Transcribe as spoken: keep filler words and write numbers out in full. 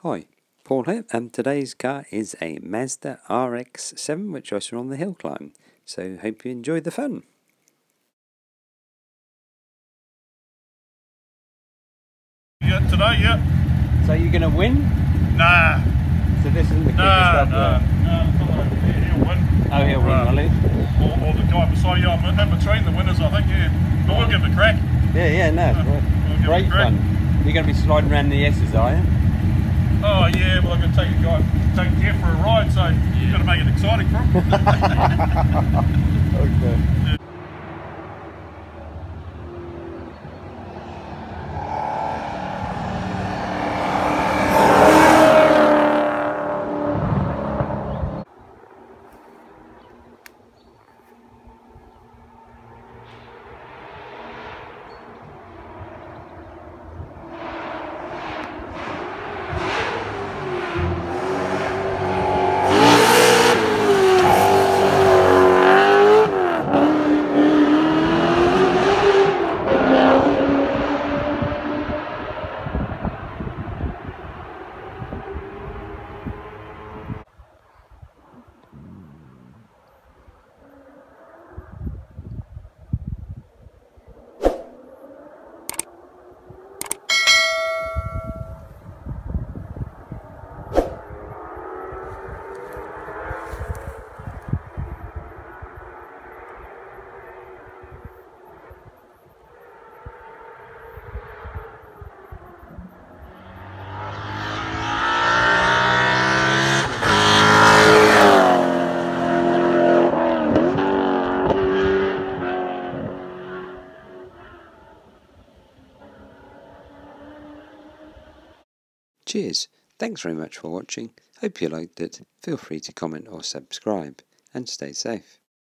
Hi, Paul here, and today's car is a Mazda R X seven, which I saw on the hill climb. So hope you enjoyed the fun. Yeah, today, yeah. So you're going to win? Nah. So this isn't the quickest Nah, up nah, there? nah, the fellow over there, he'll win. Oh, he'll or, win, uh, will he? Or, or the guy beside you, I'm in between the winners, I think, yeah. But we'll give it a crack. Yeah, yeah, no, Uh, we'll great fun. You're going to be sliding around the S's, are you? Oh, yeah, well, I'm going to take a guy, take Jeff for a ride, so you've got to make it exciting for him. Okay. Yeah. Cheers. Thanks very much for watching. Hope you liked it. Feel free to comment or subscribe, and stay safe.